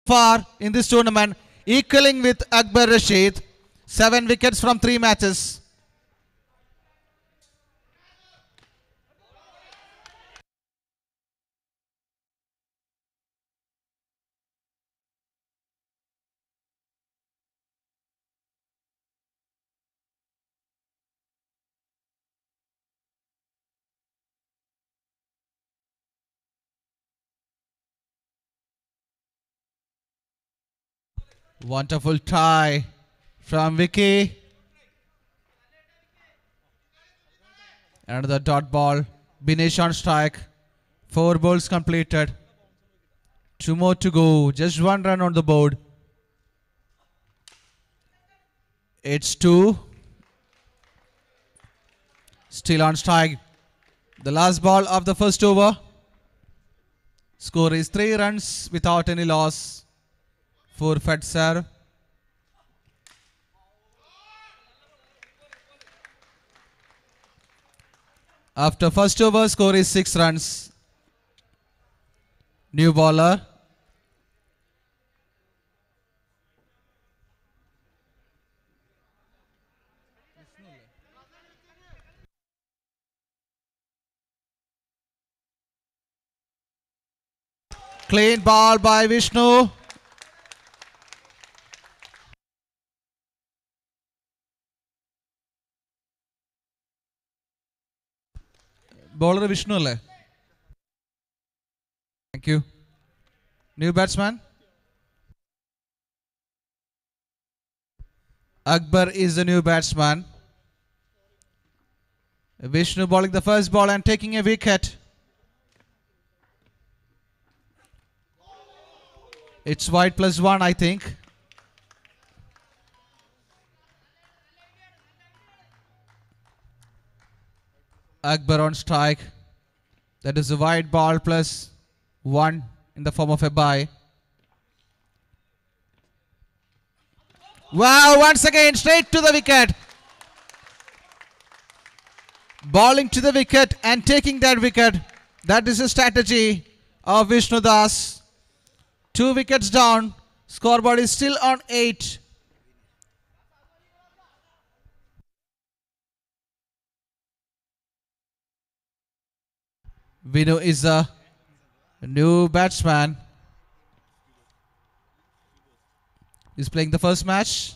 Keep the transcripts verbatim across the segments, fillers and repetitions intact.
far in this tournament, equaling with Akbar Rashid. Seven wickets from three matches. Wonderful try from Vicky. Another dot ball. Binesh on strike. Four balls completed. Two more to go. Just one run on the board. It's two. Still on strike. The last ball of the first over. Score is three runs without any loss for Fed serve. After first over, score is six runs. New bowler. Clean ball by Vishnu. Bowler Vishnu le. Thank you. New batsman. Akbar is the new batsman. Vishnu bowling the first ball and taking a wicket. It's wide plus one, I think. Akbar on strike. That is a wide ball plus one in the form of a bye. Wow, once again straight to the wicket. Bowling to the wicket and taking that wicket. That is a strategy of Vishnu Das. Two wickets down. Scoreboard is still on eight. Vinu is a new batsman. He's playing the first match.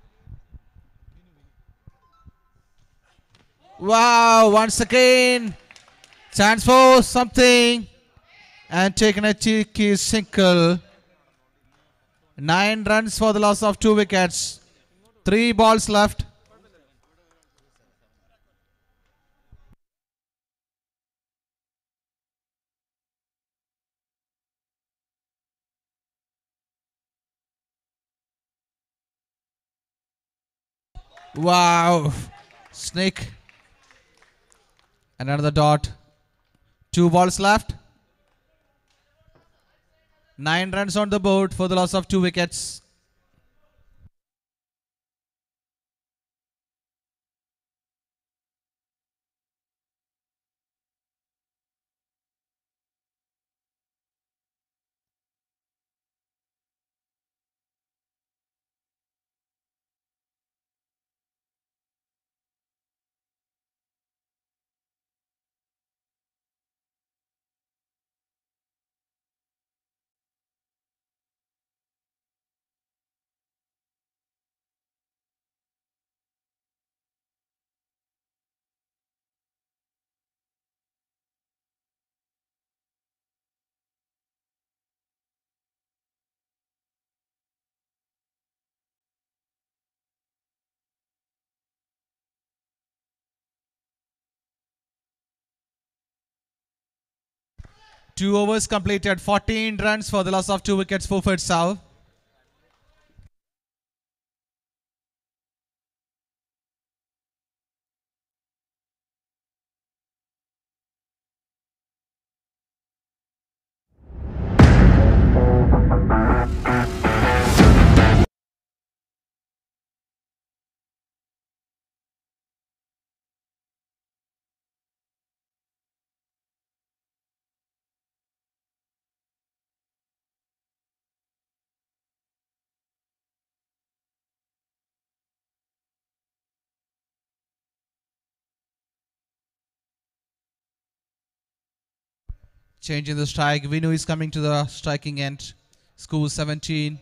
Wow, once again. Chance for something. And taken a cheeky single. Nine runs for the loss of two wickets. Three balls left. Wow. Snake. And another dot. Two balls left. Nine runs on the board for the loss of two wickets. Two overs completed. fourteen runs for the loss of two wickets for Fed serve. Changing the strike. Vinu is coming to the striking end. Score seventeen.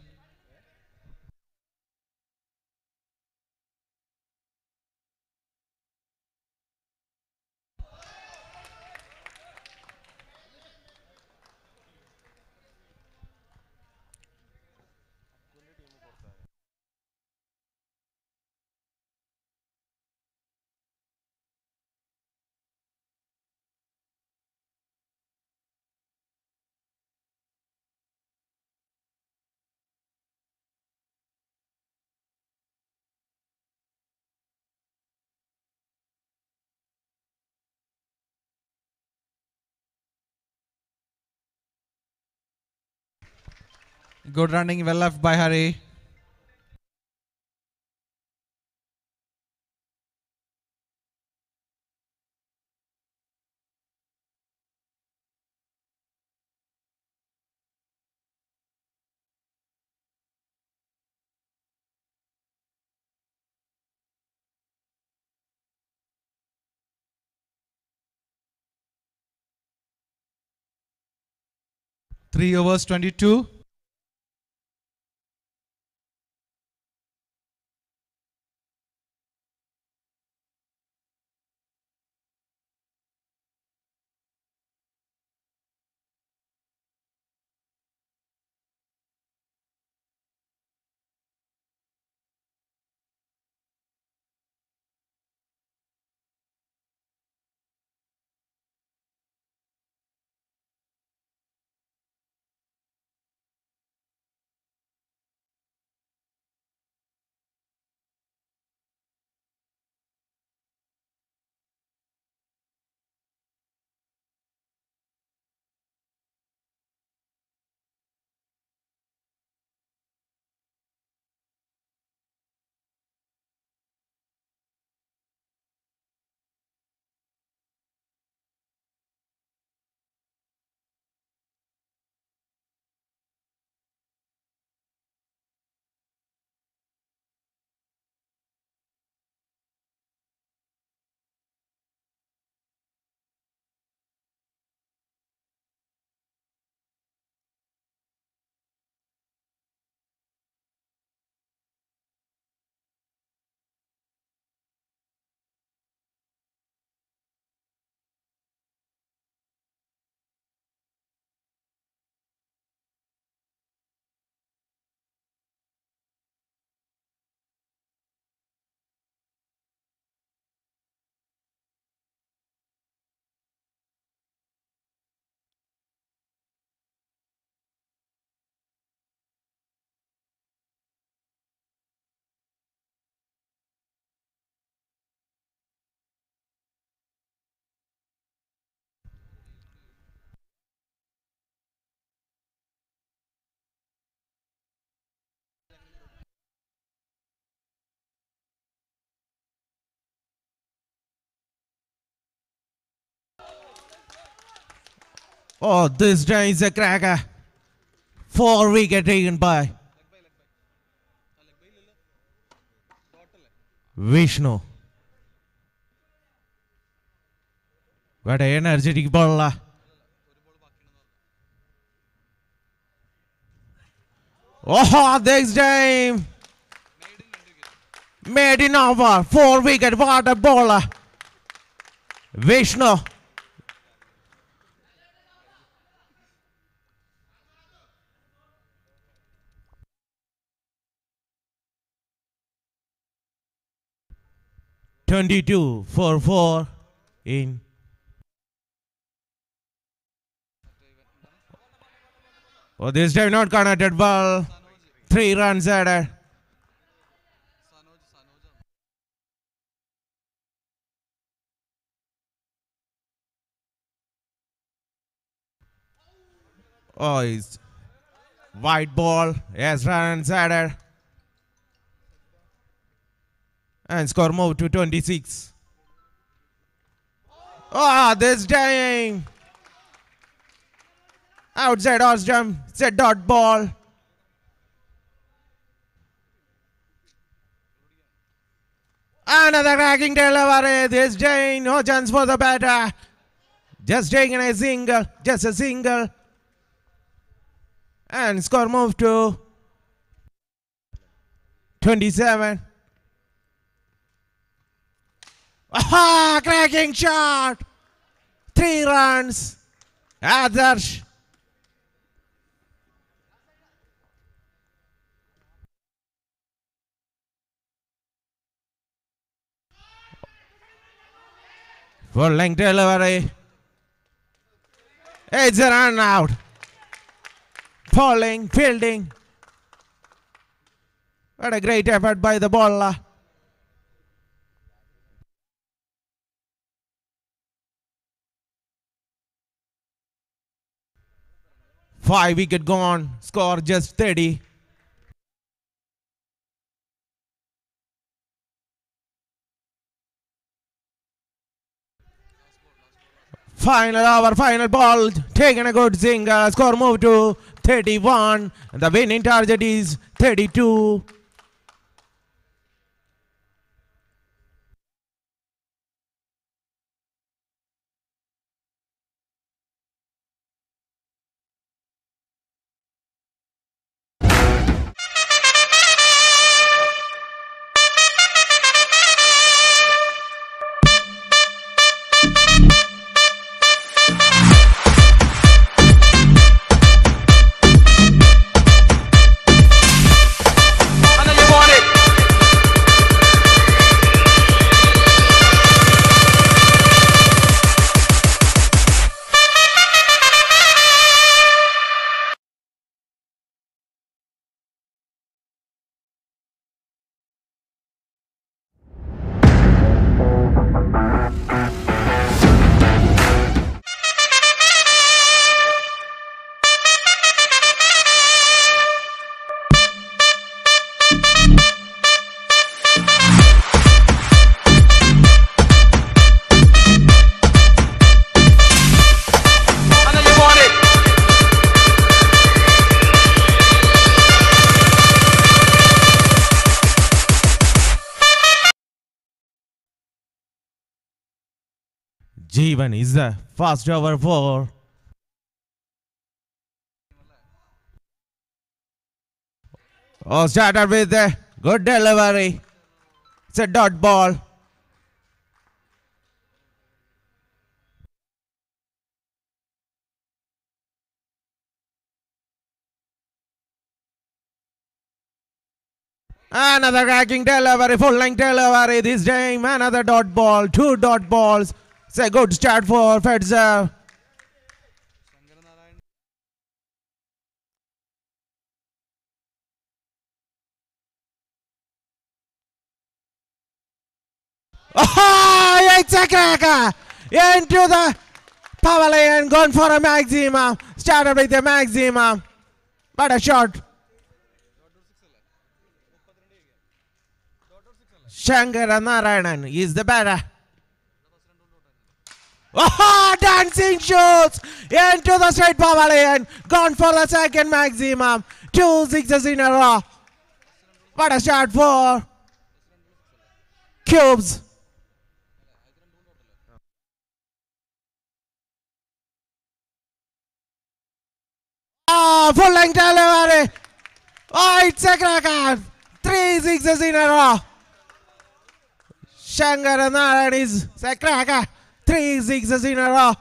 Good running, well left by Hari. Three overs, twenty-two. Oh, this time is a cracker. Four wicket taken by Vishnu. What an energetic bowler. Oh, this time made in over. Four wicket. What a bowler. Vishnu. twenty-two for four in. Oh, this time not connected ball. Three runs added. Oh, it's white ball. Yes, runs added. And score moved to twenty-six. Oh, this time. Outside horse jump. It's a dot ball. Another cracking delivery. This time, no chance for the batter. Just taking a single, just a single. And score move to twenty-seven. Aha! Cracking shot! Three runs. Adarsh. Full length delivery. It's a run out. Falling, fielding. What a great effort by the bowler. Five wicket gone. Score just thirty. Final over, final ball. Taking a good single. Score move to thirty-one. The winning target is thirty-two. Jeevan is the first over four. Oh, started with a good delivery. It's a dot ball. Another cracking delivery, full length delivery. This time another dot ball, two dot balls. It's a good start for Fetzer. Oh, it's a cracker! Into the pavilion, gone for a maximum. Started with a maximum. But a shot. Shankara Narayanan is the batter. Oh, dancing shoots into the straight pavilion. Gone for the second maximum. Two sixes in a row. What a shot for Cubes. Oh, full length delivery. Oh, it's a cracker. Three sixes in a row. Shankara Narayan is a cracker. Three sixes in a row.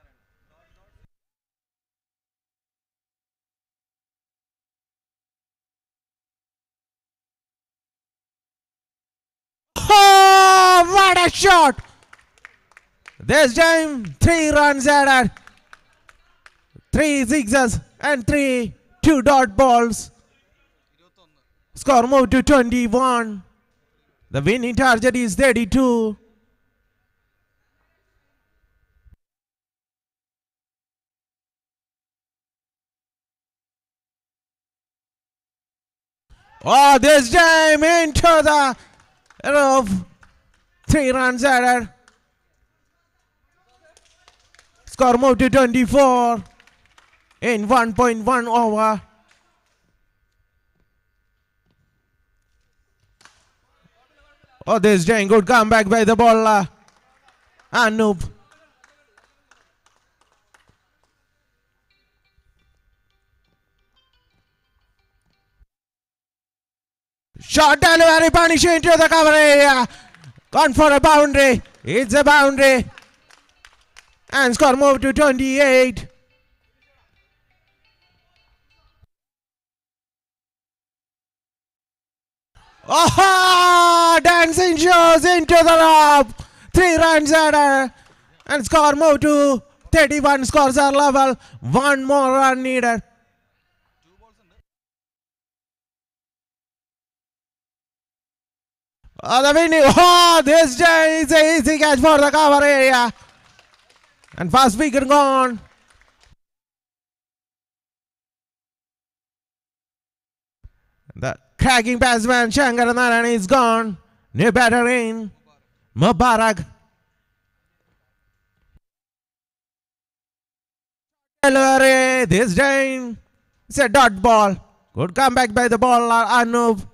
Oh, what a shot! This time, three runs added. Three sixes and three two dot balls. Score moved to twenty-one. The winning target is thirty-two. Oh, this time into the roof. Three runs added. Score moved to twenty-four in one point one over. Oh, this time good comeback by the bowler. Anup. Short delivery, punish into the cover area. Gone for a boundary. It's a boundary. And score move to twenty-eight. Oh, dancing shows into the rope. Three runs added. And score move to thirty-one. Scores are level. One more run needed. Oh, the winning. Oh, this is an easy catch for the cover area. And fast wicket gone. The cracking batsman Shankar Narayan is gone. New batter in. Mubarak. This time it's a dot ball. Good comeback by the bowler Anup.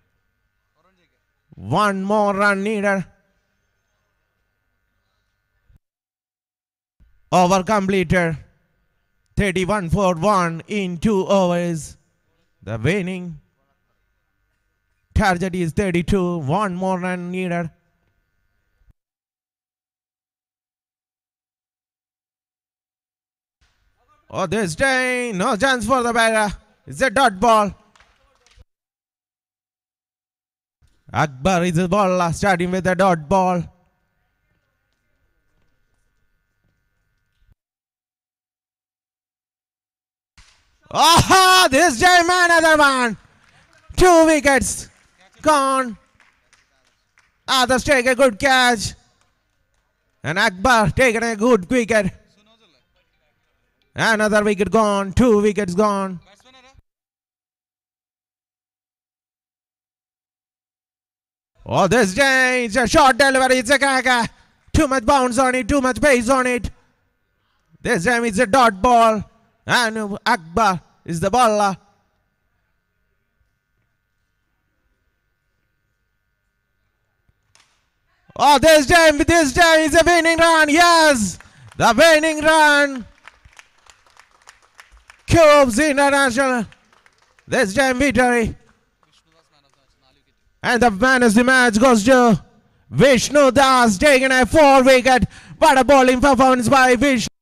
One more run needed. Over completed. thirty-one for one in two overs. The winning target is thirty-two. One more run needed. Oh, this time no chance for the batter. It's a dot ball. Akbar is the ball, starting with a dot ball. Oh, this time another one. Two wickets gone. Others take a good catch. And Akbar taking a good wicket. Another wicket gone. Two wickets gone. Oh, this day it's a short delivery. It's a cracker. Too much bounce on it. Too much pace on it. This time it's a dot ball. And Akbar is the bowler. Oh, this time, this time is a winning run. Yes, the winning run. Cubes International. This time victory. And the man of the match goes to Vishnu Das, taking a four wicket. What a bowling performance by Vishnu.